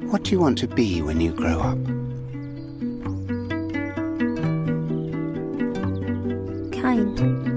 What do you want to be when you grow up? Kind.